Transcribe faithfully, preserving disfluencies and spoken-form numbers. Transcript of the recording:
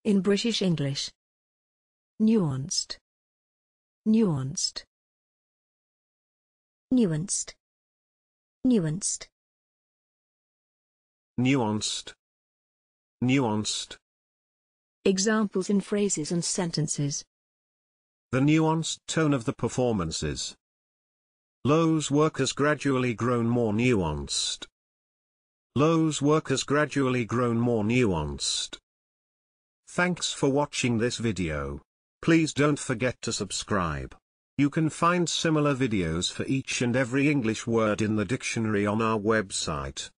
In British English. Nuanced. Nuanced. Nuanced. Nuanced. Nuanced. Nuanced. Examples in phrases and sentences. The nuanced tone of the performances. Lowe's work has gradually grown more nuanced. Lowe's work has gradually grown more nuanced. Thanks for watching this video. Please don't forget to subscribe. You can find similar videos for each and every English word in the dictionary on our website.